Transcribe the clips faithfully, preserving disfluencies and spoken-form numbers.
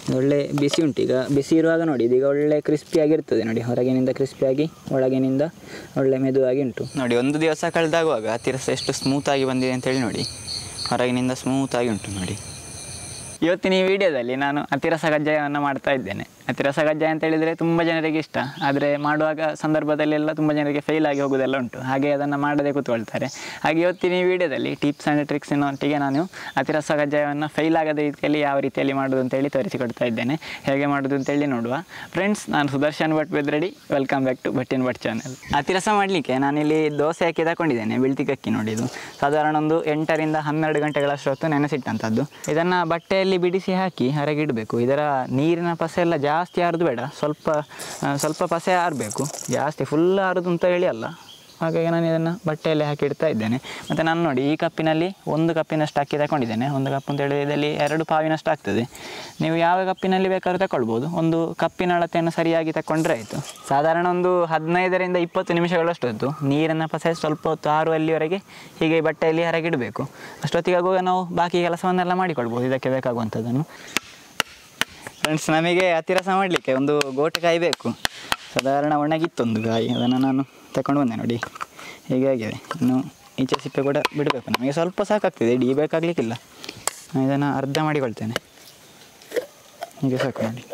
ಒಳ್ಳೆ ಬಿಸಿ ಉಂಟು ಈಗ. ಬಿಸಿ ಇರುವಾಗ ನೋಡಿ ಇದೀಗ ಒಳ್ಳೆ ಕ್ರಿಸ್ಪಿಯಾಗಿರ್ತದೆ ನೋಡಿ, ಹೊರಗಿನಿಂದ ಕ್ರಿಸ್ಪಿಯಾಗಿ ಒಳಗಿನಿಂದ ಒಳ್ಳೆ ಮೆದುವಾಗಿ ಉಂಟು ನೋಡಿ. ಒಂದು ದಿವಸ ಕಳೆದಾಗುವಾಗ ಅತಿರಸ ಎಷ್ಟು ಸ್ಮೂತಾಗಿ ಬಂದಿದೆ ಅಂತೇಳಿ ನೋಡಿ, ಹೊರಗಿನಿಂದ ಸ್ಮೂತಾಗಿ ಉಂಟು ನೋಡಿ. ಇವತ್ತಿನ ಈ ವಿಡಿಯೋದಲ್ಲಿ ನಾನು ಅತಿರಸ ಕಜ್ಜಾಯವನ್ನು ಮಾಡ್ತಾ ಇದ್ದೇನೆ. ಅತಿರಸ ಕಜ್ಜಾಯ ಅಂತ ಹೇಳಿದರೆ ತುಂಬ ಜನರಿಗೆ ಇಷ್ಟ, ಆದರೆ ಮಾಡುವಾಗ ಸಂದರ್ಭದಲ್ಲೆಲ್ಲ ತುಂಬ ಜನರಿಗೆ ಫೇಲ್ ಆಗಿ ಹೋಗೋದೆಲ್ಲ ಉಂಟು, ಹಾಗೆ ಅದನ್ನು ಮಾಡದೆ ಕೂತ್ಕೊಳ್ತಾರೆ. ಹಾಗೆ ಇವತ್ತಿನ ಈ ವಿಡಿಯೋದಲ್ಲಿ ಟಿಪ್ಸ್ ಆ್ಯಂಡ್ ಟ್ರಿಕ್ಸಿನೊಟ್ಟಿಗೆ ನಾನು ಅತಿರಸ ಕಜ್ಜಾಯವನ್ನು ಫೇಲ್ ಆಗದ ರೀತಿಯಲ್ಲಿ ಯಾವ ರೀತಿಯಲ್ಲಿ ಮಾಡೋದು ಅಂತೇಳಿ ತೋರಿಸಿಕೊಡ್ತಾ ಇದ್ದೇನೆ. ಹೇಗೆ ಮಾಡೋದು ಅಂತೇಳಿ ನೋಡುವ. ಫ್ರೆಂಡ್ಸ್, ನಾನು Sudarshan Bhat Bedradi, welcome back to Bhattin Bhat channel. ಅತಿರಸ ಮಾಡಲಿಕ್ಕೆ ನಾನಿಲ್ಲಿ ದೋಸೆ ಹಾಕಿ ತಗೊಂಡಿದ್ದೇನೆ. ಬೆಳ್ತಿಗಕ್ಕಿ ನೋಡಿ, ಇದು ಸಾಧಾರಣ ಒಂದು ಎಂಟರಿಂದ ಹನ್ನೆರಡು ಗಂಟೆಗಳಷ್ಟು ಹೊತ್ತು ನೆನೆಸಿಟ್ಟಂಥದ್ದು. ಇದನ್ನು ಬಟ್ಟೆಯಲ್ಲಿ ಬಿಡಿಸಿ ಹಾಕಿ ಹೊರಗಿಡಬೇಕು. ಇದರ ನೀರಿನ ಪಸೆ ಎಲ್ಲ ಜಾಸ್ತಿ ಆರೋದು ಬೇಡ, ಸ್ವಲ್ಪ ಸ್ವಲ್ಪ ಪಸೆ ಆರಬೇಕು, ಜಾಸ್ತಿ ಫುಲ್ ಆರೋದು ಅಂತ ಹೇಳಿ ಅಲ್ಲ. ಹಾಗಾಗಿ ನಾನು ಇದನ್ನು ಬಟ್ಟೆಯಲ್ಲಿ ಹಾಕಿ ಇಡ್ತಾ ಇದ್ದೇನೆ. ಮತ್ತು ನಾನು ನೋಡಿ ಈ ಕಪ್ಪಿನಲ್ಲಿ ಒಂದು ಕಪ್ಪಿನಷ್ಟು ಅಕ್ಕಿ ತಗೊಂಡಿದ್ದೇನೆ. ಒಂದು ಕಪ್ ಅಂತ ಹೇಳಿದ್ರೆ ಇದರಲ್ಲಿ ಎರಡು ಪಾವಿನಷ್ಟು ಆಗ್ತದೆ. ನೀವು ಯಾವ ಕಪ್ಪಿನಲ್ಲಿ ಬೇಕಾದ್ರೂ ತಗೊಳ್ಬೋದು. ಒಂದು ಕಪ್ಪಿನ ಅಳತೆಯನ್ನು ಸರಿಯಾಗಿ ತಗೊಂಡ್ರೆ ಆಯಿತು. ಸಾಧಾರಣ ಒಂದು ಹದಿನೈದರಿಂದ ಇಪ್ಪತ್ತು ನಿಮಿಷಗಳಷ್ಟು ಹೊತ್ತು ನೀರಿನ ಪಸೆ ಸ್ವಲ್ಪ ಹೊತ್ತು ಆರುವಲ್ಲಿವರೆಗೆ ಹೀಗೆ ಬಟ್ಟೆಯಲ್ಲಿ ಹೊರಗಿಡಬೇಕು. ಅಷ್ಟೊತ್ತಿಗೆ ಆಗುವಾಗ ನಾವು ಬಾಕಿ ಕೆಲಸವನ್ನೆಲ್ಲ ಮಾಡಿಕೊಳ್ಬೋದು ಇದಕ್ಕೆ ಬೇಕಾಗುವಂಥದ್ದನ್ನು. ಫ್ರೆಂಡ್ಸ್, ನಮಗೆ ಅತಿರಸ ಮಾಡಲಿಕ್ಕೆ ಒಂದು ಗೋಟೆಕಾಯಿ ಬೇಕು. ಸಾಧಾರಣ ಒಣಗಿತ್ತೊಂದು ಕಾಯಿ, ಅದನ್ನು ನಾನು ತಗೊಂಡು ಬಂದೆ ನೋಡಿ, ಹೀಗೆ ಆಗಿದೆ. ಇನ್ನು ಈಚೆ ಸಿಪ್ಪೆ ಕೂಡ ಬಿಡಬೇಕು. ನಮಗೆ ಸ್ವಲ್ಪ ಸಾಕಾಗ್ತದೆ, ಇಡೀ ಬೇಕಾಗಲಿಕ್ಕಿಲ್ಲ. ನಾನು ಇದನ್ನು ಅರ್ಧ ಮಾಡಿಕೊಳ್ತೇನೆ, ಹೀಗೆ ಸಾಕು ನೋಡಿ.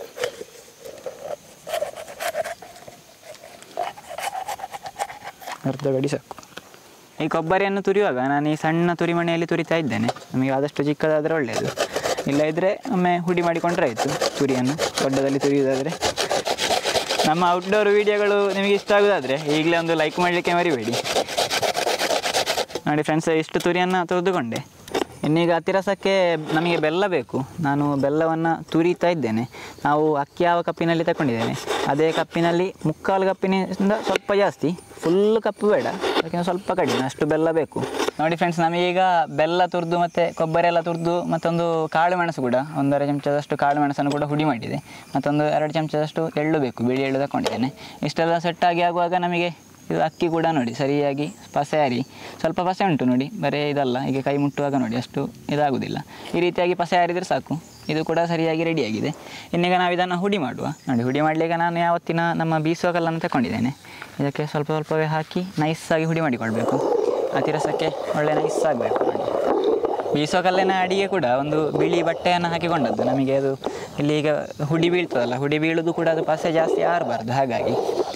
ಅರ್ಧ ಗಡಿ ಸಾಕು. ಈ ಕೊಬ್ಬರಿಯನ್ನು ತುರಿಯುವಾಗ ನಾನು ಈ ಸಣ್ಣ ತುರಿಮಣೆಯಲ್ಲಿ ತುರಿತಾ ಇದ್ದೇನೆ. ನಮಗೆ ಆದಷ್ಟು ಚಿಕ್ಕದಾದರೆ ಒಳ್ಳೆಯದು, ಇಲ್ಲ ಇದ್ದರೆ ಒಮ್ಮೆ ಹುಡಿ ಮಾಡಿಕೊಂಡ್ರೆ ಆಯಿತು. ತುರಿಯನ್ನು ದೊಡ್ಡದಲ್ಲಿ ತುರಿಯೋದಾದರೆ. ನಮ್ಮ ಔಟ್ಡೋರ್ ವೀಡಿಯೋಗಳು ನಿಮಗೆ ಇಷ್ಟ ಆಗೋದಾದರೆ ಈಗಲೇ ಒಂದು ಲೈಕ್ ಮಾಡಲಿಕ್ಕೆ ಮರಿಬೇಡಿ ನೋಡಿ. ಫ್ರೆಂಡ್ಸ್, ಇಷ್ಟು ತುರಿಯನ್ನು ತುರಿದುಕೊಂಡೆ. ಇನ್ನೀಗ ಅತಿರಸಕ್ಕೆ ನಮಗೆ ಬೆಲ್ಲ ಬೇಕು. ನಾನು ಬೆಲ್ಲವನ್ನು ತುರಿತಾ ಇದ್ದೇನೆ. ನಾವು ಅಕ್ಕಿ ಯಾವ ಕಪ್ಪಿನಲ್ಲಿ ತಗೊಂಡಿದ್ದೇನೆ ಅದೇ ಕಪ್ಪಿನಲ್ಲಿ ಮುಕ್ಕಾಲು ಕಪ್ಪಿನಿಂದ ಸ್ವಲ್ಪ ಜಾಸ್ತಿ, ಫುಲ್ ಕಪ್ಪು ಬೇಡ, ಅದಕ್ಕೆ ಸ್ವಲ್ಪ ಕಡಿಮೆ, ಅಷ್ಟು ಬೆಲ್ಲ ಬೇಕು ನೋಡಿ. ಫ್ರೆಂಡ್ಸ್, ನಮಗೀಗ ಬೆಲ್ಲ ತುರಿದು ಮತ್ತು ಕೊಬ್ಬರಿ ಎಲ್ಲ ತುರಿದು ಮತ್ತೊಂದು ಕಾಳು ಮೆಣಸು ಕೂಡ ಒಂದೂವರೆ ಚಮಚದಷ್ಟು ಕಾಳು ಮೆಣಸನ್ನು ಕೂಡ ಹುಡಿ ಮಾಡಿದೆ. ಮತ್ತೊಂದು ಎರಡು ಚಮಚದಷ್ಟು ಎಳ್ಳು ಬೇಕು, ಬಿಳಿ ಎಳ್ಳು ತಗೊಂಡಿದ್ದೇನೆ. ಇಷ್ಟೆಲ್ಲ ಸೆಟ್ಟಾಗಿ ಆಗುವಾಗ ನಮಗೆ ಇದು ಅಕ್ಕಿ ಕೂಡ ನೋಡಿ ಸರಿಯಾಗಿ ಪಸೆ ಆರಿ, ಸ್ವಲ್ಪ ಪಸೆ ಉಂಟು ನೋಡಿ, ಬರೀ ಇದಲ್ಲ, ಈಗ ಕೈ ಮುಟ್ಟುವಾಗ ನೋಡಿ ಅಷ್ಟು ಇದಾಗೋದಿಲ್ಲ. ಈ ರೀತಿಯಾಗಿ ಪಸೆ ಆರಿದರೆ ಸಾಕು. ಇದು ಕೂಡ ಸರಿಯಾಗಿ ರೆಡಿಯಾಗಿದೆ. ಇನ್ನೀಗ ನಾವು ಇದನ್ನು ಹುಡಿ ಮಾಡುವ ನೋಡಿ. ಹುಡಿ ಮಾಡಲಿಕ್ಕೆ ನಾನು ಯಾವತ್ತಿನ ನಮ್ಮ ಬೀಸುವ ಕಲ್ಲನ್ನು ತಗೊಂಡಿದ್ದೇನೆ. ಇದಕ್ಕೆ ಸ್ವಲ್ಪ ಸ್ವಲ್ಪವೇ ಹಾಕಿ ನೈಸಾಗಿ ಹುಡಿ ಮಾಡಿಕೊಳ್ಬೇಕು. ಅತಿರಸಕ್ಕೆ ಒಳ್ಳೆ ನೈಸ್ ಆಗಬೇಕು ನೋಡಿ. ಬೀಸುವ ಕಲ್ಲಿನ ಅಡಿಗೆ ಕೂಡ ಒಂದು ಬಿಳಿ ಬಟ್ಟೆಯನ್ನು ಹಾಕಿಕೊಂಡದ್ದು. ನಮಗೆ ಅದು ಇಲ್ಲಿ ಈಗ ಹುಡಿ ಬೀಳ್ತದಲ್ಲ, ಹುಡಿ ಬೀಳೋದು ಕೂಡ ಅದು ಪಸೆ ಜಾಸ್ತಿ ಆರಬಾರ್ದು, ಹಾಗಾಗಿ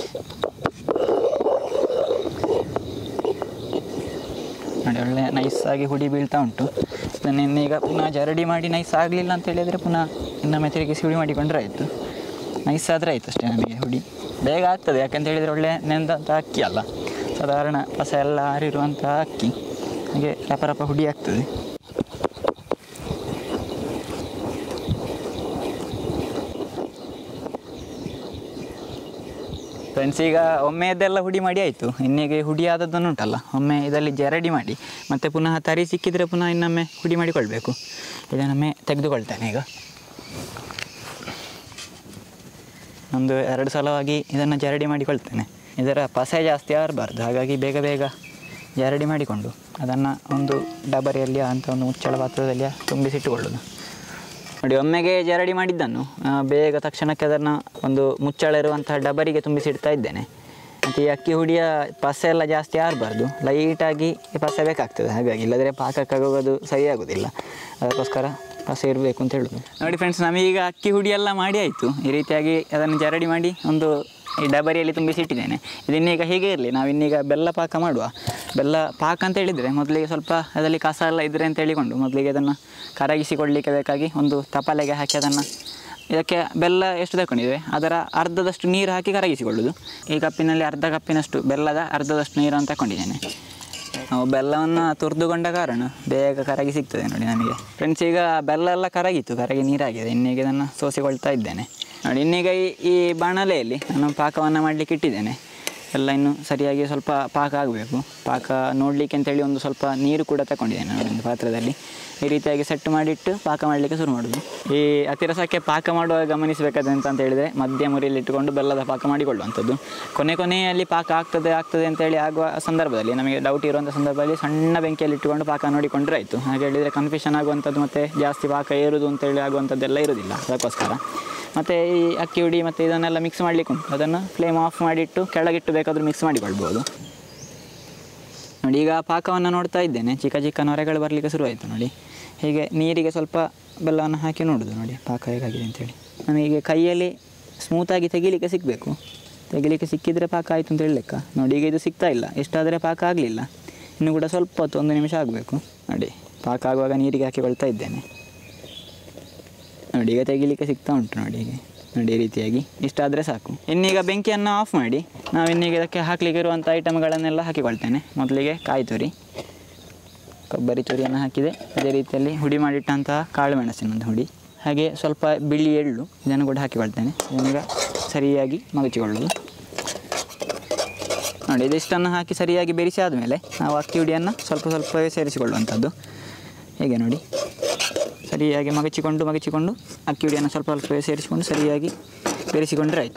ನೋಡಿ ಒಳ್ಳೆ ನೈಸಾಗಿ ಹುಡಿ ಬೀಳ್ತಾ ಉಂಟು. ಇದನ್ನು ಇನ್ನೀಗ ಪುನಃ ಜರಡಿ ಮಾಡಿ ನೈಸ್ ಆಗಲಿಲ್ಲ ಅಂತ ಹೇಳಿದರೆ ಪುನಃ ಇನ್ನೊಮ್ಮೆ ತಿರುಗಿಸಿ ಹುಡಿ ಮಾಡಿಕೊಂಡ್ರೆ ಆಯಿತು. ನೈಸ್ ಆದರೆ ಆಯಿತು ಅಷ್ಟೇ. ನಮಗೆ ಹುಡಿ ಬೇಗ ಆಗ್ತದೆ, ಯಾಕಂತ ಹೇಳಿದರೆ ಒಳ್ಳೆ ನೆಂದಂಥ ಅಕ್ಕಿ ಅಲ್ಲ, ಸಾಧಾರಣ ಪಸ ಎಲ್ಲ ಆರಿರುವಂಥ ಅಕ್ಕಿ, ಹಾಗೆ ರಪ ರಪ ಹುಡಿ ಆಗ್ತದೆ. ಫ್ರೆಂಡ್ಸ್, ಈಗ ಒಮ್ಮೆಯದೆಲ್ಲ ಹುಡಿ ಮಾಡಿ ಆಯಿತು. ಇನ್ನೀಗ ಹುಡಿ ಆದದ್ದನ್ನು ಉಂಟಲ್ಲ, ಒಮ್ಮೆ ಇದರಲ್ಲಿ ಜರಡಿ ಮಾಡಿ ಮತ್ತು ಪುನಃ ತರಿ ಸಿಕ್ಕಿದರೆ ಪುನಃ ಇನ್ನೊಮ್ಮೆ ಹುಡಿ ಮಾಡಿಕೊಳ್ಬೇಕು. ಇದನ್ನೊಮ್ಮೆ ತೆಗೆದುಕೊಳ್ತೇನೆ. ಈಗ ಒಂದು ಎರಡು ಸಲವಾಗಿ ಇದನ್ನು ಜರಡಿ ಮಾಡಿಕೊಳ್ತೇನೆ. ಇದರ ಪಸೆ ಜಾಸ್ತಿ ಆರಬಾರ್ದು, ಹಾಗಾಗಿ ಬೇಗ ಬೇಗ ಜರಡಿ ಮಾಡಿಕೊಂಡು ಅದನ್ನು ಒಂದು ಡಬರಿಯಲ್ಲಿ ಅಂತ ಒಂದು ಮುಚ್ಚಳ ಪಾತ್ರದಲ್ಲಿ ತುಂಬಿಸಿಟ್ಟುಕೊಳ್ಳೋದು ನೋಡಿ. ಒಮ್ಮೆಗೆ ಜರಡಿ ಮಾಡಿದ್ದನ್ನು ಬೇಗ ತಕ್ಷಣಕ್ಕೆ ಅದನ್ನು ಒಂದು ಮುಚ್ಚಳ ಇರುವಂತಹ ಡಬರಿಗೆ ತುಂಬಿಸಿಡ್ತಾ ಇದ್ದೇನೆ. ಮತ್ತು ಈ ಅಕ್ಕಿ ಹುಡಿಯ ಪಸೆ ಎಲ್ಲ ಜಾಸ್ತಿ ಆರಬಾರ್ದು, ಲೈಟಾಗಿ ಪಸೆ ಬೇಕಾಗ್ತದೆ, ಹಾಗಾಗಿ ಇಲ್ಲದ್ರೆ ಪಾಕಕ್ಕಾಗೋದು ಸರಿಯಾಗೋದಿಲ್ಲ. ಅದಕ್ಕೋಸ್ಕರ ಪಸೆ ಇರಬೇಕು ಅಂತ ಹೇಳೋದು ನೋಡಿ. ಫ್ರೆಂಡ್ಸ್, ನಮಗೀಗ ಅಕ್ಕಿ ಹುಡಿ ಎಲ್ಲ ಮಾಡಿ ಆಯಿತು. ಈ ರೀತಿಯಾಗಿ ಅದನ್ನು ಜರಡಿ ಮಾಡಿ ಒಂದು ಈ ಡಬರಿಯಲ್ಲಿ ತುಂಬಿಸಿಟ್ಟಿದ್ದೇನೆ. ಇದನ್ನೀಗ ಹೀಗೆ ಇರಲಿ, ನಾವು ಇನ್ನೀಗ ಬೆಲ್ಲ ಪಾಕ ಮಾಡುವ. ಬೆಲ್ಲ ಪಾಕ ಅಂತ ಹೇಳಿದರೆ ಮೊದಲಿಗೆ ಸ್ವಲ್ಪ ಅದರಲ್ಲಿ ಕಸ ಎಲ್ಲ ಇದ್ದರೆ ಅಂತ ಹೇಳಿಕೊಂಡು ಮೊದಲಿಗೆ ಅದನ್ನು ಕರಗಿಸಿಕೊಡಲಿಕ್ಕೆ ಬೇಕಾಗಿ ಒಂದು ತಪಾಲೆಗೆ ಹಾಕಿ ಅದನ್ನು, ಇದಕ್ಕೆ ಬೆಲ್ಲ ಎಷ್ಟು ತಗೊಂಡಿದ್ದೇವೆ ಅದರ ಅರ್ಧದಷ್ಟು ನೀರು ಹಾಕಿ ಕರಗಿಸಿಕೊಳ್ಳೋದು. ಈ ಕಪ್ಪಿನಲ್ಲಿ ಅರ್ಧ ಕಪ್ಪಿನಷ್ಟು ಬೆಲ್ಲದ ಅರ್ಧದಷ್ಟು ನೀರನ್ನು ತಗೊಂಡಿದ್ದೇನೆ. ನಾವು ಬೆಲ್ಲವನ್ನು ತುರಿದುಕೊಂಡ ಕಾರಣ ಬೇಗ ಕರಗಿ ಸಿಗ್ತದೆ ನೋಡಿ ನಮಗೆ. ಫ್ರೆಂಡ್ಸ್, ಈಗ ಬೆಲ್ಲ ಎಲ್ಲ ಕರಗಿತ್ತು, ಕರಗಿ ನೀರಾಗಿದೆ. ಇನ್ನೀಗ ಇದನ್ನು ಸೋಸಿಕೊಳ್ತಾ ಇದ್ದೇನೆ ನೋಡಿ. ಇನ್ನೀಗ ಈ ಈ ಬಾಣಲೆಯಲ್ಲಿ ನಾನು ಪಾಕವನ್ನು ಮಾಡಲಿಕ್ಕೆ ಇಟ್ಟಿದ್ದೇನೆ. ಎಲ್ಲ ಇನ್ನು ಸರಿಯಾಗಿ ಸ್ವಲ್ಪ ಪಾಕ ಆಗಬೇಕು. ಪಾಕ ನೋಡಲಿಕ್ಕೆ ಅಂತೇಳಿ ಒಂದು ಸ್ವಲ್ಪ ನೀರು ಕೂಡ ತಗೊಂಡಿದ್ದೇನೆ ನೋಡಿ ಒಂದು ಪಾತ್ರದಲ್ಲಿ. ಈ ರೀತಿಯಾಗಿ ಸೆಟ್ ಮಾಡಿಟ್ಟು ಪಾಕ ಮಾಡಲಿಕ್ಕೆ ಶುರು ಮಾಡೋದು. ಈ ಅತಿರಸಕ್ಕೆ ಪಾಕ ಮಾಡುವಾಗ ಗಮನಿಸಬೇಕಾದಂತ ಅಂತ ಹೇಳಿದರೆ ಮಧ್ಯಮ ಉರಿಯಲ್ಲಿ ಇಟ್ಟುಕೊಂಡು ಬೆಲ್ಲದ ಪಾಕ ಮಾಡಿಕೊಳ್ಳುವಂಥದ್ದು. ಕೊನೆ ಕೊನೆಯಲ್ಲಿ ಪಾಕ ಆಗ್ತದೆ ಆಗ್ತದೆ ಅಂತೇಳಿ ಆಗುವ ಸಂದರ್ಭದಲ್ಲಿ ನಮಗೆ ಡೌಟ್ ಇರುವಂಥ ಸಂದರ್ಭದಲ್ಲಿ ಸಣ್ಣ ಬೆಂಕಿಯಲ್ಲಿ ಇಟ್ಟುಕೊಂಡು ಪಾಕ ನೋಡಿಕೊಂಡ್ರೆ ಆಯಿತು. ಹಾಗೆ ಹೇಳಿದರೆ ಕನ್ಫ್ಯೂಷನ್ ಆಗುವಂಥದ್ದು ಮತ್ತು ಜಾಸ್ತಿ ಪಾಕ ಏರುವುದು ಅಂತೇಳಿ ಆಗುವಂಥದ್ದೆಲ್ಲ ಇರೋದಿಲ್ಲ. ಅದಕ್ಕೋಸ್ಕರ ಮತ್ತು ಈ ಅಕ್ಕಿ ಹುಡಿ ಮತ್ತು ಇದನ್ನೆಲ್ಲ ಮಿಕ್ಸ್ ಮಾಡಲಿಕ್ಕೆ ಉಂಟು. ಅದನ್ನು ಫ್ಲೇಮ್ ಆಫ್ ಮಾಡಿಟ್ಟು ಕೆಳಗಿಟ್ಟು ಬೇಕಾದರೂ ಮಿಕ್ಸ್ ಮಾಡಿಕೊಳ್ಬೋದು. ನೋಡಿ ಈಗ ಪಾಕವನ್ನು ನೋಡ್ತಾ ಇದ್ದೇನೆ, ಚಿಕ್ಕ ಚಿಕ್ಕ ನೊರೆಗಳು ಬರಲಿಕ್ಕೆ ಶುರುವಾಯಿತು ನೋಡಿ. ಹೀಗೆ ನೀರಿಗೆ ಸ್ವಲ್ಪ ಬೆಲ್ಲವನ್ನು ಹಾಕಿ ನೋಡೋದು ನೋಡಿ ಪಾಕ ಹೇಗಾಗಿದೆ ಅಂತೇಳಿ. ನಮಗೆ ಕೈಯಲ್ಲಿ ಸ್ಮೂತಾಗಿ ತೆಗಿಲಿಕ್ಕೆ ಸಿಗಬೇಕು. ತೆಗಿಲಿಕ್ಕೆ ಸಿಕ್ಕಿದರೆ ಪಾಕ ಆಯಿತು ಅಂತ ಹೇಳಲಿಕ್ಕ. ನೋಡಿ ಈಗ ಇದು ಸಿಗ್ತಾ ಇಲ್ಲ, ಎಷ್ಟಾದರೆ ಪಾಕ ಆಗಲಿಲ್ಲ, ಇನ್ನು ಕೂಡ ಸ್ವಲ್ಪ ಹೊತ್ತು ಒಂದು ನಿಮಿಷ ಆಗಬೇಕು. ನೋಡಿ ಪಾಕ ಆಗುವಾಗ ನೀರಿಗೆ ಹಾಕಿಕೊಳ್ತಾ ಇದ್ದೇನೆ. ನೋಡಿ ಈಗ ತೆಗಿಲಿಕ್ಕೆ ಸಿಗ್ತಾ ಉಂಟು ನೋಡಿ. ಹೀಗೆ ನೋಡಿ ಈ ರೀತಿಯಾಗಿ ಇಷ್ಟಾದರೆ ಸಾಕು. ಇನ್ನೀಗ ಬೆಂಕಿಯನ್ನು ಆಫ್ ಮಾಡಿ ನಾವು ಇನ್ನೀಗ ಇದಕ್ಕೆ ಹಾಕಲಿಕ್ಕೆ ಇರುವಂಥ ಐಟಮ್ಗಳನ್ನೆಲ್ಲ ಹಾಕಿಕೊಳ್ತೇನೆ. ಮೊದಲಿಗೆ ಕಾಯಿ ತುರಿ, ಕೊಬ್ಬರಿ ತುರಿಯನ್ನು ಹಾಕಿದೆ. ಅದೇ ರೀತಿಯಲ್ಲಿ ಹುಡಿ ಮಾಡಿಟ್ಟಂತಹ ಕಾಳು ಮೆಣಸಿನೊಂದು ಹುಡಿ, ಹಾಗೆ ಸ್ವಲ್ಪ ಬಿಳಿ ಎಳ್ಳು, ಇದನ್ನು ಕೂಡ ಹಾಕಿಕೊಳ್ತೇನೆ. ಇದನ್ನೀಗ ಸರಿಯಾಗಿ ಮಗಚಿಕೊಳ್ಳೋದು ನೋಡಿ. ಇದಿಷ್ಟನ್ನು ಹಾಕಿ ಸರಿಯಾಗಿ ಬೆರೆಸಿ ಆದಮೇಲೆ ನಾವು ಅಕ್ಕಿ ಹುಡಿಯನ್ನು ಸ್ವಲ್ಪ ಸ್ವಲ್ಪವೇ ಸೇರಿಸಿಕೊಳ್ಳುವಂಥದ್ದು. ಹೀಗೆ ನೋಡಿ ಸರಿಯಾಗಿ ಮಗಚಿಕೊಂಡು ಮಗಚಿಕೊಂಡು ಅಕ್ಕಿ ಹುಡಿಯನ್ನು ಸ್ವಲ್ಪ ಸ್ವಲ್ಪವೇ ಸೇರಿಸಿಕೊಂಡು ಸರಿಯಾಗಿ ಬೆರೆಸಿಕೊಂಡ್ರೆ ಆಯಿತು.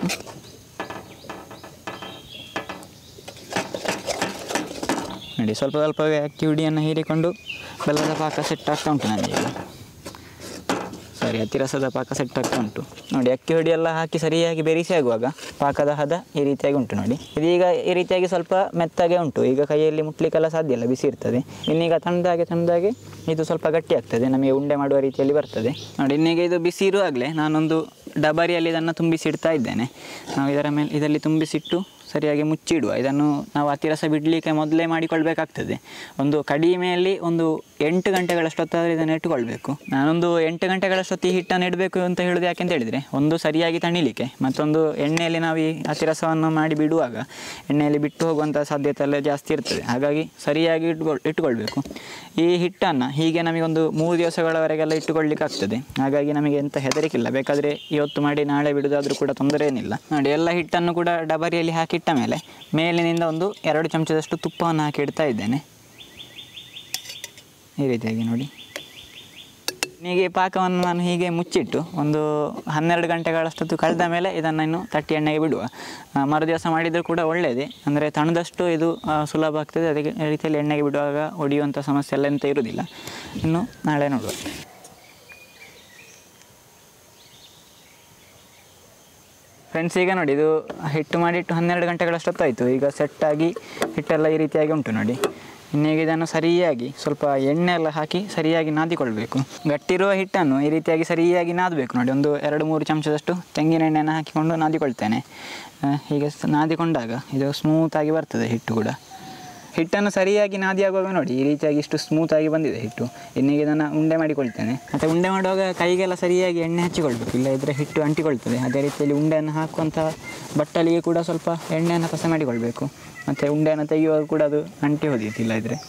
ನೋಡಿ ಸ್ವಲ್ಪ ಸ್ವಲ್ಪವೇ ಅಕ್ಕಿ ಹುಡಿಯನ್ನು ಹೀರಿಕೊಂಡು ಬೆಲ್ಲದ ಪಾಕ ಸೆಟ್ ಆಗ್ತಾ ಉಂಟು ನನಗೆ. ಸಾರಿ ಅತಿರಸದ ಪಾಕ ಸೆಟ್ ಆಗ್ತಾ ಉಂಟು ನೋಡಿ. ಅಕ್ಕಿ ಹುಡಿ ಎಲ್ಲ ಹಾಕಿ ಸರಿಯಾಗಿ ಬೆರೆಸಿ ಆಗುವಾಗ ಪಾಕದ ಹದ ಈ ರೀತಿಯಾಗಿ ಉಂಟು ನೋಡಿ. ಇದೀಗ ಈ ರೀತಿಯಾಗಿ ಸ್ವಲ್ಪ ಮೆತ್ತಗೆ ಉಂಟು. ಈಗ ಕೈಯಲ್ಲಿ ಮುಟ್ಲಿಕ್ಕೆಲ್ಲ ಸಾಧ್ಯ ಇಲ್ಲ, ಬಿಸಿ ಇರ್ತದೆ. ಇನ್ನೀಗ ತಣ್ಣದಾಗೆ ತಣ್ಣದಾಗೆ ಇದು ಸ್ವಲ್ಪ ಗಟ್ಟಿ ಆಗ್ತದೆ, ನಮಗೆ ಉಂಡೆ ಮಾಡುವ ರೀತಿಯಲ್ಲಿ ಬರ್ತದೆ ನೋಡಿ. ಇನ್ನೀಗ ಇದು ಬಿಸಿ ಇರುವಾಗಲೇ ನಾನೊಂದು ಡಬರಿಯಲ್ಲಿ ಇದನ್ನು ತುಂಬಿಸಿಡ್ತಾ ಇದ್ದೇನೆ. ನಾವು ಇದರ ಮೇಲೆ ಇದರಲ್ಲಿ ತುಂಬಿಸಿಟ್ಟು ಸರಿಯಾಗಿ ಮುಚ್ಚಿಡುವ. ಇದನ್ನು ನಾವು ಅತಿರಸ ಬಿಡಲಿಕ್ಕೆ ಮೊದಲೇ ಮಾಡಿಕೊಳ್ಬೇಕಾಗ್ತದೆ. ಒಂದು ಕಡಿಮೆಯಲ್ಲಿ ಒಂದು ಎಂಟು ಗಂಟೆಗಳಷ್ಟೊತ್ತಾದರೆ ಇದನ್ನು ಇಟ್ಟುಕೊಳ್ಬೇಕು. ನಾನೊಂದು ಎಂಟು ಗಂಟೆಗಳಷ್ಟೊತ್ತು ಈ ಹಿಟ್ಟನ್ನು ಇಡಬೇಕು ಅಂತ ಹೇಳೋದು ಯಾಕೆಂತ ಹೇಳಿದರೆ, ಒಂದು ಸರಿಯಾಗಿ ತಣಿಲಿಕ್ಕೆ, ಮತ್ತೊಂದು ಎಣ್ಣೆಯಲ್ಲಿ ನಾವು ಈ ಅತಿರಸವನ್ನು ಮಾಡಿ ಬಿಡುವಾಗ ಎಣ್ಣೆಯಲ್ಲಿ ಬಿಟ್ಟು ಹೋಗುವಂಥ ಸಾಧ್ಯತೆ ಎಲ್ಲ ಜಾಸ್ತಿ ಇರ್ತದೆ. ಹಾಗಾಗಿ ಸರಿಯಾಗಿ ಇಟ್ಕೊಳ್ ಇಟ್ಟುಕೊಳ್ಬೇಕು. ಈ ಹಿಟ್ಟನ್ನು ಹೀಗೆ ನಮಗೊಂದು ಮೂರು ದಿವಸಗಳವರೆಗೆಲ್ಲ ಇಟ್ಟುಕೊಳ್ಳಿಕ್ಕೆ ಆಗ್ತದೆ. ಹಾಗಾಗಿ ನಮಗೆ ಎಂಥ ಹೆದರಿಕಿಲ್ಲ, ಬೇಕಾದರೆ ಇವತ್ತು ಮಾಡಿ ನಾಳೆ ಬಿಡೋದಾದರೂ ಕೂಡ ತೊಂದರೆ ಏನಿಲ್ಲ ನೋಡಿ. ಎಲ್ಲ ಹಿಟ್ಟನ್ನು ಕೂಡ ಡಬರಿಯಲ್ಲಿ ಹಾಕಿ ಇಟ್ಟ ಮೇಲೆ ಮೇಲಿನಿಂದ ಒಂದು ಎರಡು ಚಮಚದಷ್ಟು ತುಪ್ಪವನ್ನು ಹಾಕಿ ಇಡ್ತಾ ಇದ್ದೇನೆ ಈ ರೀತಿಯಾಗಿ ನೋಡಿ. ಹೀಗೆ ಪಾಕವನ್ನು ನಾನು ಹೀಗೆ ಮುಚ್ಚಿಟ್ಟು ಒಂದು ಹನ್ನೆರಡು ಗಂಟೆಗಳಷ್ಟೊತ್ತು ಕಳೆದ ಮೇಲೆ ಇದನ್ನು ಇನ್ನು ತಟ್ಟಿ ಎಣ್ಣೆಗೆ ಬಿಡುವ. ಮರುದಿವಸ ಮಾಡಿದರೂ ಕೂಡ ಒಳ್ಳೆಯದೇ, ಅಂದರೆ ತಣ್ಣದಷ್ಟು ಇದು ಸುಲಭ ಆಗ್ತದೆ. ಅದಕ್ಕೆ ರೀತಿಯಲ್ಲಿ ಎಣ್ಣೆಗೆ ಬಿಡುವಾಗ ಒಡೆಯುವಂಥ ಸಮಸ್ಯೆ ಎಲ್ಲ ಎಂತ ಇರುವುದಿಲ್ಲ. ಇನ್ನು ನಾಳೆ ನೋಡುವ. ಫ್ರೆಂಡ್ಸ್ ಈಗ ನೋಡಿ, ಇದು ಹಿಟ್ಟು ಮಾಡಿಟ್ಟು ಹನ್ನೆರಡು ಗಂಟೆಗಳಷ್ಟೊತ್ತಾಯಿತು. ಈಗ ಸೆಟ್ಟಾಗಿ ಹಿಟ್ಟೆಲ್ಲ ಈ ರೀತಿಯಾಗಿ ಉಂಟು ನೋಡಿ. ಇನ್ನೀಗ ಇದನ್ನು ಸರಿಯಾಗಿ ಸ್ವಲ್ಪ ಎಣ್ಣೆ ಎಲ್ಲ ಹಾಕಿ ಸರಿಯಾಗಿ ನಾದಿಕೊಳ್ಬೇಕು. ಗಟ್ಟಿರುವ ಹಿಟ್ಟನ್ನು ಈ ರೀತಿಯಾಗಿ ಸರಿಯಾಗಿ ನಾದಬೇಕು ನೋಡಿ. ಒಂದು ಎರಡು ಮೂರು ಚಮಚದಷ್ಟು ತೆಂಗಿನ ಎಣ್ಣೆಯನ್ನು ಹಾಕಿಕೊಂಡು ನಾದಿಕೊಳ್ತೇನೆ. ಹೀಗೆ ನಾದಿಕೊಂಡಾಗ ಇದು ಸ್ಮೂತಾಗಿ ಬರ್ತದೆ ಹಿಟ್ಟು ಕೂಡ. ಹಿಟ್ಟನ್ನು ಸರಿಯಾಗಿ ನಾದಿ ಆಗುವಾಗ ನೋಡಿ ಈ ರೀತಿಯಾಗಿ ಇಷ್ಟು ಸ್ಮೂತಾಗಿ ಬಂದಿದೆ ಹಿಟ್ಟು. ಇನ್ನೀಗ ಇದನ್ನು ಉಂಡೆ ಮಾಡಿಕೊಳ್ತೇನೆ. ಮತ್ತು ಉಂಡೆ ಮಾಡುವಾಗ ಕೈಗೆಲ್ಲ ಸರಿಯಾಗಿ ಎಣ್ಣೆ ಹಚ್ಚಿಕೊಳ್ಬೇಕು, ಇಲ್ಲ ಇದ್ದರೆ ಹಿಟ್ಟು ಅಂಟಿಕೊಳ್ತದೆ. ಅದೇ ರೀತಿಯಲ್ಲಿ ಉಂಡೆಯನ್ನು ಹಾಕುವಂಥ ಬಟ್ಟಲಿಗೆ ಕೂಡ ಸ್ವಲ್ಪ ಎಣ್ಣೆಯನ್ನು ಕಸ ಮಾಡಿಕೊಳ್ಬೇಕು. ಮತ್ತು ಉಂಡೆಯನ್ನು ತೆಗೆಯುವಾಗ ಕೂಡ ಅದು ಅಂಟಿ ಹೋದೀತು, ಇಲ್ಲ ಇದ್ದರೆ.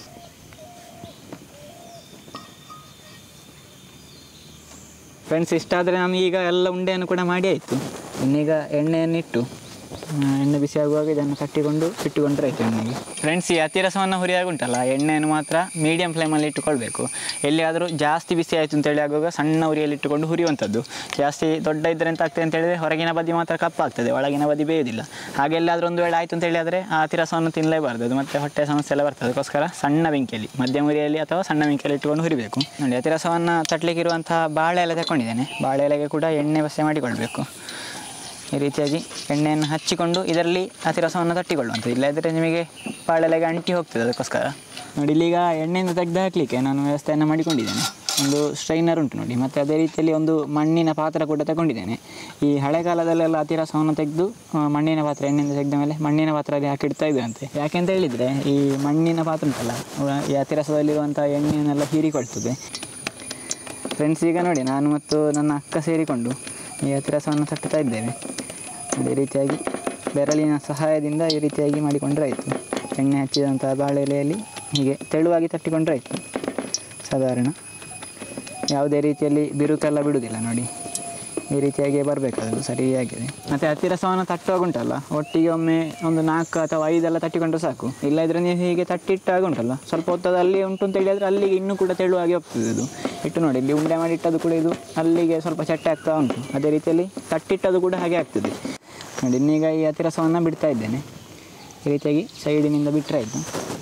ಫ್ರೆಂಡ್ಸ್ ಇಷ್ಟಾದರೆ ನಮಗೀಗ ಎಲ್ಲ ಉಂಡೆಯನ್ನು ಕೂಡ ಮಾಡಿ ಆಯಿತು. ಇನ್ನೀಗ ಎಣ್ಣೆಯನ್ನಿಟ್ಟು ಎಣ್ಣೆ ಬಿಸಿ ಆಗುವಾಗ ಇದನ್ನು ಕಟ್ಟಿಕೊಂಡು ಇಟ್ಟುಕೊಂಡ್ರೆ ಆಯಿತು ಎಣ್ಣೆಗೆ. ಫ್ರೆಂಡ್ಸ್ ಈ ಅತಿರಸವನ್ನು ಹುರಿಯಾಗ ಉಂಟಲ್ಲ, ಎಣ್ಣೆಯನ್ನು ಮಾತ್ರ ಮೀಡಿಯಮ್ ಫ್ಲೇಮಲ್ಲಿ ಇಟ್ಟುಕೊಳ್ಬೇಕು. ಎಲ್ಲಿಯಾದರೂ ಜಾಸ್ತಿ ಬಿಸಿ ಆಯಿತು ಅಂತೇಳಿ ಆಗುವಾಗ ಸಣ್ಣ ಉರಿಯಲ್ಲಿ ಇಟ್ಟುಕೊಂಡು ಹುರಿಯುವಂಥದ್ದು. ಜಾಸ್ತಿ ದೊಡ್ಡ ಇದ್ದರೆ ಎಂತ ಆಗ್ತದೆ ಅಂತೇಳಿದರೆ ಹೊರಗಿನ ಬದಿ ಮಾತ್ರ ಕಪ್ಪಾಗ್ತದೆ, ಒಳಗಿನ ಬದಿ ಬೇಯೋದಿಲ್ಲ. ಹಾಗೆಲ್ಲಾದರೂ ಒಂದು ವೇಳೆ ಆಯಿತು ಅಂತೇಳಿ ಆದರೆ ಆ ಅತಿರಸವನ್ನು ತಿನ್ನಲೇಬಾರ್ದು, ಅದು ಮತ್ತು ಹೊಟ್ಟೆ ಸಮಸ್ಯೆ ಎಲ್ಲ ಬರ್ತದೆ. ಅದಕ್ಕೋಸ್ಕರ ಸಣ್ಣ ಬೆಂಕಿಯಲ್ಲಿ, ಮಧ್ಯಮ ಉರಿಯಲ್ಲಿ ಅಥವಾ ಸಣ್ಣ ಬೆಂಕಿಯಲ್ಲಿ ಇಟ್ಟುಕೊಂಡು ಹುರಿಬೇಕು ನೋಡಿ. ಅತಿರಸವನ್ನು ತಟ್ಟಲಿಕ್ಕೆ ಇರುವಂಥ ಬಾಳೆ ಎಲೆ ತಗೊಂಡಿದ್ದೇನೆ. ಬಾಳೆ ಎಲೆಗೆ ಕೂಡ ಎಣ್ಣೆ ಬಸೆ ಮಾಡಿಕೊಳ್ಬೇಕು. ಈ ರೀತಿಯಾಗಿ ಎಣ್ಣೆಯನ್ನು ಹಚ್ಚಿಕೊಂಡು ಇದರಲ್ಲಿ ಅತಿರಸವನ್ನು ತಟ್ಟಿಕೊಳ್ಳುವಂಥದ್ದು, ಇಲ್ಲದಿದ್ದರೆ ನಿಮಗೆ ಬಾಳೆಲೆಗೆ ಅಂಟಿ ಹೋಗ್ತದೆ. ಅದಕ್ಕೋಸ್ಕರ ನೋಡಿ ಇಲ್ಲೀಗ ಎಣ್ಣೆಯಿಂದ ತೆಗೆದು ಹಾಕಲಿಕ್ಕೆ ನಾನು ವ್ಯವಸ್ಥೆಯನ್ನು ಮಾಡಿಕೊಂಡಿದ್ದೇನೆ. ಒಂದು ಸ್ಟ್ರೈನರ್ ಉಂಟು ನೋಡಿ, ಮತ್ತು ಅದೇ ರೀತಿಯಲ್ಲಿ ಒಂದು ಮಣ್ಣಿನ ಪಾತ್ರ ಕೂಡ ತಗೊಂಡಿದ್ದೇನೆ. ಈ ಹಳೆ ಕಾಲದಲ್ಲೆಲ್ಲ ಅತಿರಸವನ್ನು ತೆಗೆದು ಮಣ್ಣಿನ ಪಾತ್ರ, ಎಣ್ಣೆಯಿಂದ ತೆಗೆದ ಮೇಲೆ ಮಣ್ಣಿನ ಪಾತ್ರೆಯಲ್ಲಿ ಹಾಕಿಡ್ತಾ ಇದ್ದಂತೆ. ಯಾಕೆಂತ ಹೇಳಿದರೆ ಈ ಮಣ್ಣಿನ ಪಾತ್ರ ಉಂಟಲ್ಲ, ಈ ಅತಿರಸದಲ್ಲಿರುವಂಥ ಎಣ್ಣೆಯನ್ನೆಲ್ಲ ಹೀರಿಕೊಳ್ತದೆ. ಫ್ರೆಂಡ್ಸ್ ಈಗ ನೋಡಿ, ನಾನು ಮತ್ತು ನನ್ನ ಅಕ್ಕ ಸೇರಿಕೊಂಡು ಈ ಅತಿರಸವನ್ನು ತಟ್ಟುತ್ತಾ ಇದ್ದೇವೆ. ಈ ರೀತಿಯಾಗಿ ಬೆರಳಿನ ಸಹಾಯದಿಂದ ಈ ರೀತಿಯಾಗಿ ಮಾಡಿಕೊಂಡ್ರೆ ಆಯಿತು. ಎಣ್ಣೆ ಹಚ್ಚಿದಂಥ ಬಾಳೆ ಎಲೆಯಲ್ಲಿ ಹೀಗೆ ತೆಳುವಾಗಿ ತಟ್ಟಿಕೊಂಡ್ರೆ ಆಯಿತು. ಸಾಧಾರಣ ಯಾವುದೇ ರೀತಿಯಲ್ಲಿ ಬಿರುಕೆಲ್ಲ ಬಿಡುವುದಿಲ್ಲ ನೋಡಿ. ಈ ರೀತಿಯಾಗಿ ಬರಬೇಕು ಅದು ಸರಿಯಾಗಿದೆ. ಮತ್ತು ಅತಿರಸವನ್ನು ತಟ್ಟುವಾಗ ಉಂಟಲ್ಲ ಒಟ್ಟಿಗೆ ಒಮ್ಮೆ ಒಂದು ನಾಲ್ಕು ಅಥವಾ ಐದೆಲ್ಲ ತಟ್ಟಿಕೊಂಡ್ರೆ ಸಾಕು. ಇಲ್ಲದಿದ್ದರೆ ನೀವು ಹೀಗೆ ತಟ್ಟಿಟ್ಟಾಗ ಉಂಟಲ್ಲ ಸ್ವಲ್ಪ ಹೊತ್ತದು ಅಲ್ಲಿ ಉಂಟು ಅಂತ ಹೇಳಿದರೆ ಅಲ್ಲಿಗೆ ಇನ್ನೂ ಕೂಡ ತೆಳುವಾಗಿ ಹೋಗ್ತದೆ ಅದು. ಇಟ್ಟು ನೋಡಿ ಇಲ್ಲಿ ಉಂಡೆ ಮಾಡಿ ಇಟ್ಟದು ಕೂಡ ಇದು ಅಲ್ಲಿಗೆ ಸ್ವಲ್ಪ ಚಟ್ಟೆ ಆಗ್ತಾ ಉಂಟು. ಅದೇ ರೀತಿಯಲ್ಲಿ ತಟ್ಟಿಟ್ಟದು ಕೂಡ ಹಾಗೆ ಆಗ್ತದೆ ನೋಡಿ. ಇನ್ನೀಗ ಈ ಅತಿರಸವನ್ನು ಬಿಡ್ತಾ ಇದ್ದೇನೆ. ಈ ರೀತಿಯಾಗಿ ಸೈಡಿನಿಂದ ಬಿಟ್ಟರೆ ಆಯಿತು.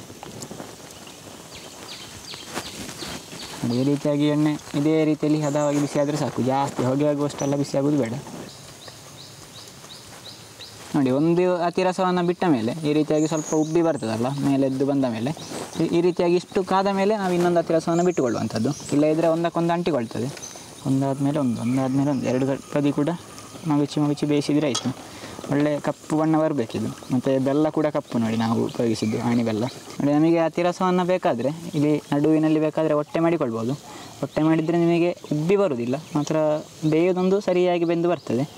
ಈ ರೀತಿಯಾಗಿ ಎಣ್ಣೆ ಇದೇ ರೀತಿಯಲ್ಲಿ ಹದವಾಗಿ ಬಿಸಿ ಆದರೆ ಸಾಕು, ಜಾಸ್ತಿ ಹೊಗೆ ಆಗುವಷ್ಟೆಲ್ಲ ಬಿಸಿ ಆಗೋದು ಬೇಡ ನೋಡಿ. ಒಂದು ಅತಿರಸವನ್ನು ಬಿಟ್ಟ ಮೇಲೆ ಈ ರೀತಿಯಾಗಿ ಸ್ವಲ್ಪ ಉಬ್ಬಿ ಬರ್ತದಲ್ಲ ಮೇಲೆದ್ದು ಬಂದ ಮೇಲೆ, ಈ ರೀತಿಯಾಗಿ ಇಷ್ಟು ಕಾದ ಮೇಲೆ ನಾವು ಇನ್ನೊಂದು ಅತಿರಸವನ್ನು ಬಿಟ್ಟುಕೊಳ್ಳುವಂಥದ್ದು. ಇಲ್ಲ ಇದ್ದರೆ ಒಂದಕ್ಕೊಂದು ಅಂಟಿಕೊಳ್ತದೆ. ಒಂದಾದಮೇಲೆ ಒಂದು ಒಂದಾದಮೇಲೆ ಒಂದು ಎರಡು ಬದಿ ಕೂಡ ಮಗುಚಿ ಮಗುಚಿ ಬೇಯಿಸಿದರೆ ಆಯಿತು. ಒಳ್ಳೆ ಕಪ್ಪು ಬಣ್ಣ ಬರಬೇಕಿದು. ಮತ್ತು ಬೆಲ್ಲ ಕೂಡ ಕಪ್ಪು ನೋಡಿ ನಾವು ಉಪಯೋಗಿಸಿದ್ದು ಆಣಿ ಬೆಲ್ಲ ನೋಡಿ. ನಮಗೆ ಅತಿರಸವನ್ನು ಬೇಕಾದರೆ ಇಲ್ಲಿ ನಡುವಿನಲ್ಲಿ ಬೇಕಾದರೆ ಹೊಟ್ಟೆ ಮಾಡಿಕೊಳ್ಬೋದು. ಹೊಟ್ಟೆ ಮಾಡಿದರೆ ನಿಮಗೆ ಉಬ್ಬಿ ಬರುವುದಿಲ್ಲ, ಮಾತ್ರ ಬೇಯೋದೊಂದು ಸರಿಯಾಗಿ ಬೆಂದು ಬರ್ತದೆ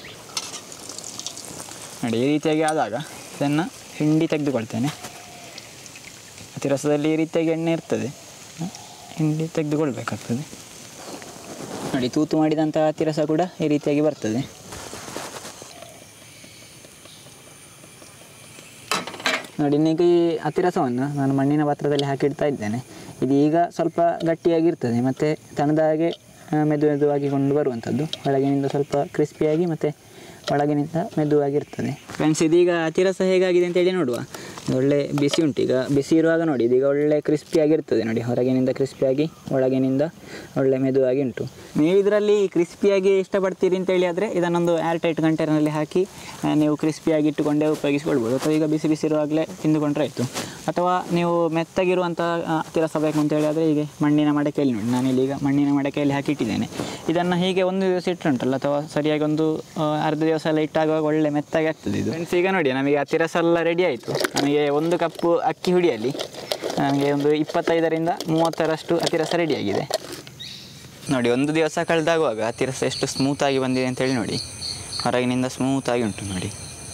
ನೋಡಿ. ಈ ರೀತಿಯಾಗಿ ಆದಾಗ ಇದನ್ನು ಹಿಂಡಿ ತೆಗೆದುಕೊಳ್ತೇನೆ. ಅತಿರಸದಲ್ಲಿ ಈ ರೀತಿಯಾಗಿ ಎಣ್ಣೆ ಇರ್ತದೆ, ಹಿಂಡಿ ತೆಗೆದುಕೊಳ್ಬೇಕಾಗ್ತದೆ ನೋಡಿ. ತೂತು ಮಾಡಿದಂಥ ಅತಿರಸ ಕೂಡ ಈ ರೀತಿಯಾಗಿ ಬರ್ತದೆ ನೋಡಿ. ಇನ್ನೀಗ ಈ ಅತಿರಸವನ್ನು ನಾನು ಮಣ್ಣಿನ ಪಾತ್ರದಲ್ಲಿ ಹಾಕಿಡ್ತಾ ಇದ್ದೇನೆ. ಇದು ಈಗ ಸ್ವಲ್ಪ ಗಟ್ಟಿಯಾಗಿರ್ತದೆ ಮತ್ತು ತಣ್ಣದಾಗೆ ಮೆದು ಮೆದುವಾಗಿ ಕೊಂಡು ಬರುವಂಥದ್ದು. ಒಳಗಿನಿಂದ ಸ್ವಲ್ಪ ಕ್ರಿಸ್ಪಿಯಾಗಿ ಮತ್ತು ಒಳಗಿನಿಂದ ಮೆದುವಾಗಿರ್ತದೆ. ಫ್ರೆಂಡ್ಸ್, ಇದೀಗ ಅತಿರಸ ಹೇಗಾಗಿದೆ ಅಂತೇಳಿ ನೋಡುವ. ಒಳ್ಳೆ ಬಿಸಿ ಉಂಟು. ಈಗ ಬಿಸಿ ಇರುವಾಗ ನೋಡಿ ಇದೀಗ ಒಳ್ಳೆ ಕ್ರಿಸ್ಪಿಯಾಗಿರ್ತದೆ ನೋಡಿ. ಹೊರಗಿನಿಂದ ಕ್ರಿಸ್ಪಿಯಾಗಿ ಒಳಗಿನಿಂದ ಒಳ್ಳೆ ಮೆದುವಾಗಿ ಉಂಟು. ನೀವು ಇದರಲ್ಲಿ ಕ್ರಿಸ್ಪಿಯಾಗಿ ಇಷ್ಟಪಡ್ತೀರಿ ಅಂತೇಳಿ ಆದರೆ ಇದನ್ನೊಂದು ಏರ್ಟೈಟ್ ಕಂಟೈನರಲ್ಲಿ ಹಾಕಿ ನೀವು ಕ್ರಿಸ್ಪಿಯಾಗಿ ಇಟ್ಟುಕೊಂಡೇ ಉಪಯೋಗಿಸ್ಕೊಳ್ಬೋದು. ಅಥವಾ ಈಗ ಬಿಸಿ ಬಿಸಿ ಇರುವಾಗಲೇ ತಿಂದುಕೊಂಡ್ರೆ ಆಯಿತು. ಅಥವಾ ನೀವು ಮೆತ್ತಗಿರುವಂಥ ಅತಿರಸ ಬೇಕು ಅಂತೇಳಿ ಆದರೆ ಹೀಗೆ ಮಣ್ಣಿನ ಮಡಕೆಯಲ್ಲಿ ನೋಡಿ, ನಾನಿಲ್ಲಿ ಈಗ ಮಣ್ಣಿನ ಮಡಕೆಯಲ್ಲಿ ಹಾಕಿಟ್ಟಿದ್ದೇನೆ. ಇದನ್ನು ಹೀಗೆ ಒಂದು ದಿವಸ ಇಟ್ಟುಂಟಲ್ಲ ಅಥವಾ ಸರಿಯಾಗಿ ಒಂದು ಅರ್ಧ ದಿವಸ ಎಲ್ಲ ಇಟ್ಟಾಗುವಾಗ ಒಳ್ಳೆ ಮೆತ್ತಾಗಿ ಆಗ್ತದೆ ಇದು. ಫ್ರೆಂಡ್ಸ್, ಈಗ ನೋಡಿ ನಮಗೆ ಅತಿರಸ ಎಲ್ಲ ರೆಡಿ ಆಯಿತು. ನಮಗೆ ಒಂದು ಕಪ್ಪು ಅಕ್ಕಿ ಹುಡಿಯಲ್ಲಿ ನಮಗೆ ಒಂದು ಇಪ್ಪತ್ತೈದರಿಂದ ಮೂವತ್ತರಷ್ಟು ಅತಿರಸ ರೆಡಿಯಾಗಿದೆ ನೋಡಿ. ಒಂದು ದಿವಸ ಕಳೆದಾಗುವಾಗ ಅತಿರಸ ಎಷ್ಟು ಸ್ಮೂತಾಗಿ ಬಂದಿದೆ ಅಂತೇಳಿ ನೋಡಿ. ಹೊರಗಿನಿಂದ ಸ್ಮೂತಾಗಿ ಉಂಟು ನೋಡಿ.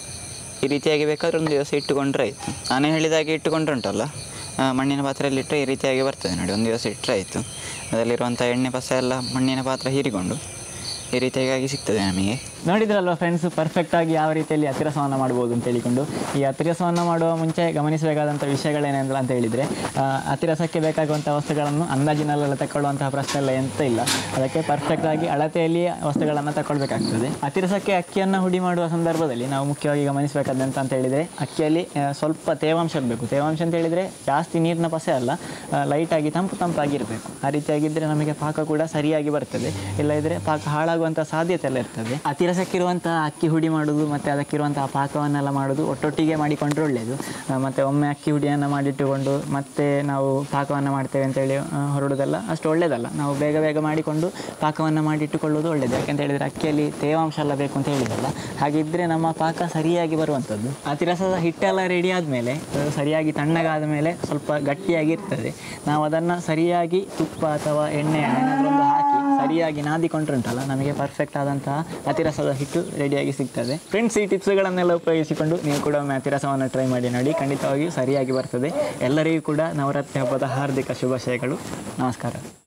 ಈ ರೀತಿಯಾಗಿ ಬೇಕಾದರೆ ಒಂದು ದಿವಸ ಇಟ್ಟುಕೊಂಡ್ರೆ ಆಯಿತು. ನಾನೇ ಹೇಳಿದಾಗೆ ಇಟ್ಟುಕೊಂಡ್ರೆ ಉಂಟಲ್ಲ ಮಣ್ಣಿನ ಪಾತ್ರೆಯಲ್ಲಿಟ್ಟರೆ ಈ ರೀತಿಯಾಗಿ ಬರ್ತದೆ ನೋಡಿ. ಒಂದು ದಿವಸ ಇಟ್ಟರೆ ಆಯಿತು. ಅದರಲ್ಲಿರುವಂಥ ಎಣ್ಣೆ ಪಸ ಎಲ್ಲ ಮಣ್ಣಿನ ಪಾತ್ರ ಹೀರಿಕೊಂಡು ಈ ರೀತಿಯಾಗಿ ಸಿಗ್ತದೆ ನಮಗೆ. ನೋಡಿದ್ರಲ್ವ ಫ್ರೆಂಡ್ಸ್, ಪರ್ಫೆಕ್ಟಾಗಿ ಯಾವ ರೀತಿಯಲ್ಲಿ ಅತಿರಸವನ್ನು ಮಾಡ್ಬೋದು ಅಂತ ಹೇಳಿಕೊಂಡು. ಈ ಅತಿರಸವನ್ನು ಮಾಡುವ ಮುಂಚೆ ಗಮನಿಸಬೇಕಾದಂಥ ವಿಷಯಗಳೇನೆಲ್ಲ ಅಂತ ಹೇಳಿದರೆ, ಅತಿರಸಕ್ಕೆ ಬೇಕಾಗುವಂಥ ವಸ್ತುಗಳನ್ನು ಅಂದಾಜಿನಲ್ಲೆಲ್ಲ ತಗೊಳ್ಳುವಂತಹ ಪ್ರಶ್ನೆ ಎಲ್ಲ ಎಂತ ಇಲ್ಲ. ಅದಕ್ಕೆ ಪರ್ಫೆಕ್ಟಾಗಿ ಅಳತೆಯಲ್ಲಿ ವಸ್ತುಗಳನ್ನು ತಗೊಳ್ಬೇಕಾಗ್ತದೆ. ಅತಿರಸಕ್ಕೆ ಅಕ್ಕಿಯನ್ನು ಹುಡಿ ಮಾಡುವ ಸಂದರ್ಭದಲ್ಲಿ ನಾವು ಮುಖ್ಯವಾಗಿ ಗಮನಿಸಬೇಕಾದಂತ ಅಂತ ಹೇಳಿದರೆ, ಅಕ್ಕಿಯಲ್ಲಿ ಸ್ವಲ್ಪ ತೇವಾಂಶ ಇರಬೇಕು. ತೇವಾಂಶ ಅಂತ ಹೇಳಿದರೆ ಜಾಸ್ತಿ ನೀರಿನ ಪಸೆ ಅಲ್ಲ, ಲೈಟಾಗಿ ತಂಪು ತಂಪಾಗಿರಬೇಕು. ಆ ರೀತಿಯಾಗಿದ್ದರೆ ನಮಗೆ ಪಾಕ ಕೂಡ ಸರಿಯಾಗಿ ಬರ್ತದೆ. ಇಲ್ಲದಿದ್ದರೆ ಪಾಕ ಹಾಳಾಗುವಂಥ ಸಾಧ್ಯತೆ ಎಲ್ಲ ಇರ್ತದೆ. ಅತಿರಸಕ್ಕಿರುವಂಥ ಅಕ್ಕಿ ಹುಡಿ ಮಾಡೋದು ಮತ್ತು ಅದಕ್ಕಿರುವಂಥ ಪಾಕವನ್ನೆಲ್ಲ ಮಾಡೋದು ಒಟ್ಟೊಟ್ಟಿಗೆ ಮಾಡಿಕೊಂಡ್ರೆ ಒಳ್ಳೆಯದು. ಮತ್ತು ಒಮ್ಮೆ ಅಕ್ಕಿ ಹುಡಿಯನ್ನು ಮಾಡಿಟ್ಟುಕೊಂಡು ಮತ್ತೆ ನಾವು ಪಾಕವನ್ನು ಮಾಡ್ತೇವೆ ಅಂತೇಳಿ ಹೊರಡೋದಲ್ಲ ಅಷ್ಟು ಒಳ್ಳೆಯದಲ್ಲ. ನಾವು ಬೇಗ ಬೇಗ ಮಾಡಿಕೊಂಡು ಪಾಕವನ್ನು ಮಾಡಿಟ್ಟುಕೊಳ್ಳೋದು ಒಳ್ಳೆಯದು. ಯಾಕೆಂತ ಹೇಳಿದರೆ ಅಕ್ಕಿಯಲ್ಲಿ ತೇವಾಂಶ ಎಲ್ಲ ಬೇಕು ಅಂತ ಹೇಳಿದಲ್ಲ, ಹಾಗಿದ್ದರೆ ನಮ್ಮ ಪಾಕ ಸರಿಯಾಗಿ ಬರುವಂಥದ್ದು. ಅತಿರಸದ ಹಿಟ್ಟೆಲ್ಲ ರೆಡಿ ಆದಮೇಲೆ ಸರಿಯಾಗಿ ತಣ್ಣಗಾದ ಮೇಲೆ ಸ್ವಲ್ಪ ಗಟ್ಟಿಯಾಗಿರ್ತದೆ. ನಾವು ಅದನ್ನು ಸರಿಯಾಗಿ ತುಪ್ಪ ಅಥವಾ ಎಣ್ಣೆ ಏನಾದರೂ ಹಾಕಿ ಸರಿಯಾಗಿ ನಾದಿಕೊಂಡ್ರೆ ಉಂಟಲ್ಲ ನಮಗೆ ಪರ್ಫೆಕ್ಟ್ ಆದಂತಹ ಅತಿರಸದ ಹಿಟ್ಟು ರೆಡಿಯಾಗಿ ಸಿಗ್ತದೆ. ಫ್ರೆಂಡ್ಸ್, ಈ ಟಿಪ್ಸ್ಗಳನ್ನೆಲ್ಲ ಉಪಯೋಗಿಸಿಕೊಂಡು ನೀವು ಕೂಡ ಒಮ್ಮೆ ಅತಿರಸವನ್ನು ಟ್ರೈ ಮಾಡಿ ನೋಡಿ. ಖಂಡಿತವಾಗಿಯೂ ಸರಿಯಾಗಿ ಬರ್ತದೆ. ಎಲ್ಲರಿಗೂ ಕೂಡ ನವರಾತ್ರಿ ಹಬ್ಬದ ಹಾರ್ದಿಕ ಶುಭಾಶಯಗಳು. ನಮಸ್ಕಾರ.